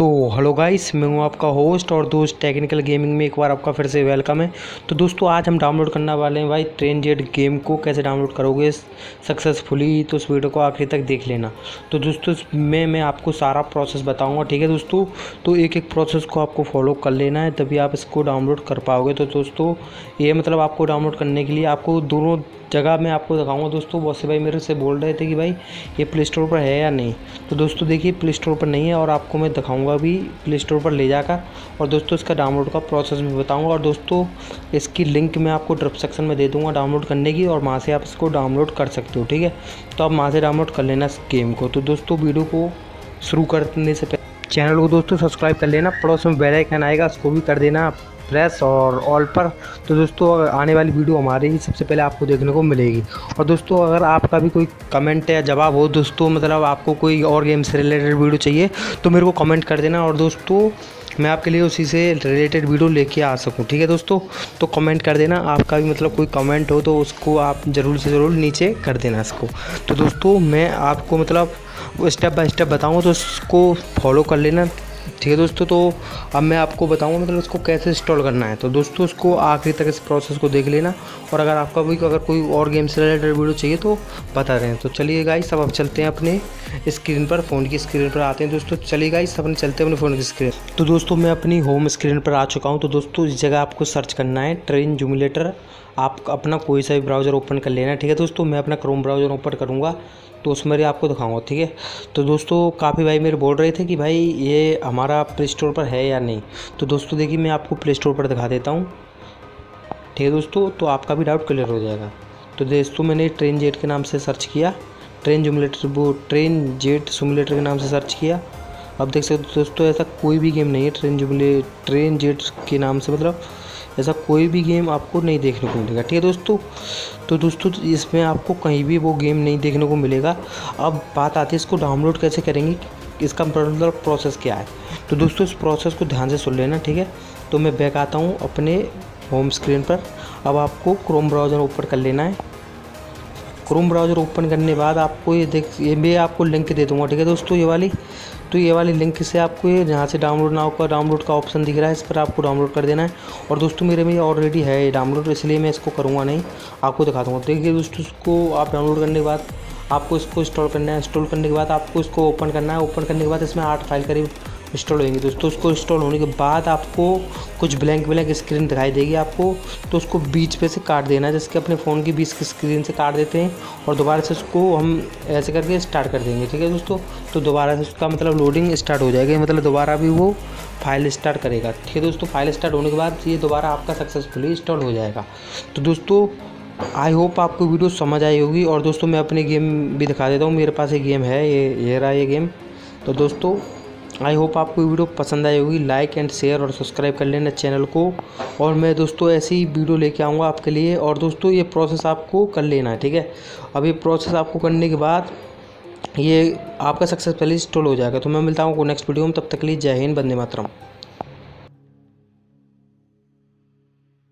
तो hello guys, मैं हूं आपका होस्ट और दोस्त टेक्निकल गेमिंग में एक बार आपका फिर से वेलकम है। तो दोस्तों आज हम डाउनलोड करने वाले हैं भाई ट्रेन जेट गेम को। कैसे डाउनलोड करोगे सक्सेसफुली, तो इस वीडियो को आखिरी तक देख लेना। तो दोस्तों इसमें मैं आपको सारा प्रोसेस बताऊंगा, ठीक है दोस्तों। तो एक एक प्रोसेस को आपको फॉलो कर लेना है, तभी आप इसको डाउनलोड कर पाओगे। तो दोस्तों ये मतलब आपको डाउनलोड करने के लिए आपको दोनों जगह मैं आपको दिखाऊंगा। दोस्तों बहुत से भाई मेरे से बोल रहे थे कि भाई ये प्ले स्टोर पर है या नहीं। तो दोस्तों देखिए प्ले स्टोर पर नहीं है और आपको मैं दिखाऊंगा भी प्ले स्टोर पर ले जाकर, और दोस्तों इसका डाउनलोड का प्रोसेस भी बताऊंगा। और दोस्तों इसकी लिंक मैं आपको डिस्क्रिप्शन में दे दूंगा डाउनलोड करने की, और वहाँ से आप इसको डाउनलोड कर सकते हो, ठीक है। तो आप वहाँ से डाउनलोड कर लेना इस गेम को। तो दोस्तों वीडियो को शुरू करने से पहले चैनल को दोस्तों सब्सक्राइब कर लेना, पड़ोस में बेल आइकन आएगा उसको भी कर देना प्रेस और ऑल पर। तो दोस्तों आने वाली वीडियो हमारी ही सबसे पहले आपको देखने को मिलेगी। और दोस्तों अगर आपका भी कोई कमेंट या जवाब हो दोस्तों, मतलब आपको कोई और गेम से रिलेटेड वीडियो चाहिए तो मेरे को कमेंट कर देना, और दोस्तों मैं आपके लिए उसी से रिलेटेड वीडियो लेके आ सकूं, ठीक है दोस्तों। तो कमेंट कर देना, आपका भी मतलब कोई कमेंट हो तो उसको आप ज़रूर से ज़रूर नीचे कर देना इसको। तो दोस्तों मैं आपको मतलब स्टेप बाय स्टेप बताऊँगा, तो उसको फॉलो कर लेना, ठीक है दोस्तों। तो अब मैं आपको बताऊंगा मतलब इसको कैसे इंस्टॉल करना है। तो दोस्तों उसको आखिरी तक इस प्रोसेस को देख लेना, और अगर आपका भी अगर कोई और गेम से रिलेटेड वीडियो चाहिए तो बता रहे हैं। तो चलिए गाइस अब चलते हैं अपने स्क्रीन पर, फ़ोन की स्क्रीन पर आते हैं दोस्तों। चलिए गाइस अपने चलते हैं अपने फ़ोन की स्क्रीन। तो दोस्तों मैं अपनी होम स्क्रीन पर आ चुका हूँ। तो दोस्तों इस जगह आपको सर्च करना है ट्रेन सिमुलेटर। आप अपना कोई सा भी ब्राउज़र ओपन कर लेना, ठीक है दोस्तों। मैं अपना क्रोम ब्राउज़र ओपन करूँगा तो उसमें आपको दिखाऊंगा, ठीक है। तो दोस्तों काफ़ी भाई मेरे बोल रहे थे कि भाई ये हमारा प्ले स्टोर पर है या नहीं। तो दोस्तों देखिए मैं आपको प्ले स्टोर पर दिखा देता हूँ, ठीक है दोस्तों। तो आपका भी डाउट क्लियर हो जाएगा। तो दोस्तों मैंने ट्रेन जेट के नाम से सर्च किया, ट्रेन जेट सिमुलेटर के नाम से सर्च किया। अब देख सकते हो दोस्तों ऐसा कोई भी गेम नहीं है ट्रेन जेट के नाम से, मतलब ऐसा कोई भी गेम आपको नहीं देखने को मिलेगा, ठीक है दोस्तों। तो दोस्तों इसमें आपको कहीं भी वो गेम नहीं देखने को मिलेगा। अब बात आती है इसको डाउनलोड कैसे करेंगे, इसका मतलब प्रोसेस क्या है। तो दोस्तों इस प्रोसेस को ध्यान से सुन लेना, ठीक है। तो मैं बैक आता हूँ अपने होम स्क्रीन पर। अब आपको क्रोम ब्राउज़र ओपन कर लेना है। क्रोम ब्राउज़र ओपन करने के बाद आपको ये मैं आपको लिंक दे दूँगा, ठीक है दोस्तों, ये वाली। तो ये वाली लिंक से आपको ये जहाँ से डाउनलोड का ऑप्शन दिख रहा है, इस पर आपको डाउनलोड कर देना है। और दोस्तों मेरे में ऑलरेडी है ये डाउनलोड, इसलिए मैं इसको करूँगा नहीं, आपको दिखा दूँगा। देखिए दोस्तों इसको आप डाउनलोड करने के बाद आपको इसको इंस्टॉल करना है। इंस्टॉल करने के बाद आपको इसको ओपन करना है। ओपन करने के बाद इसमें 8 फाइल करीब इंस्टॉल होंगी दोस्तों। उसको इंस्टॉल होने के बाद आपको कुछ ब्लैंक स्क्रीन दिखाई देगी आपको, तो उसको बीच पे से काट देना है, जैसे कि अपने फ़ोन की बीच की स्क्रीन से काट देते हैं, और दोबारा से उसको हम ऐसे करके स्टार्ट कर देंगे, ठीक है दोस्तों। तो दोबारा से उसका मतलब लोडिंग स्टार्ट हो जाएगी, मतलब दोबारा भी वो फाइल स्टार्ट करेगा, ठीक है दोस्तों। फाइल स्टार्ट होने के बाद ये दोबारा आपका सक्सेसफुली इंस्टॉल हो जाएगा। तो दोस्तों आई होप आपको वीडियो समझ आई होगी। और दोस्तों मैं अपने गेम भी दिखा देता हूँ, मेरे पास एक गेम है, ये रहा ये गेम। तो दोस्तों आई होप आपको वीडियो पसंद आई होगी। लाइक एंड शेयर और सब्सक्राइब कर लेना चैनल को, और मैं दोस्तों ऐसी वीडियो लेके आऊँगा आपके लिए। और दोस्तों ये प्रोसेस आपको कर लेना है, ठीक है। अब ये प्रोसेस आपको करने के बाद ये आपका सक्सेसफुली इंस्टॉल हो जाएगा। तो मैं मिलता हूँ नेक्स्ट वीडियो में, तब तक के लिए जय हिंद, वंदे मातरम।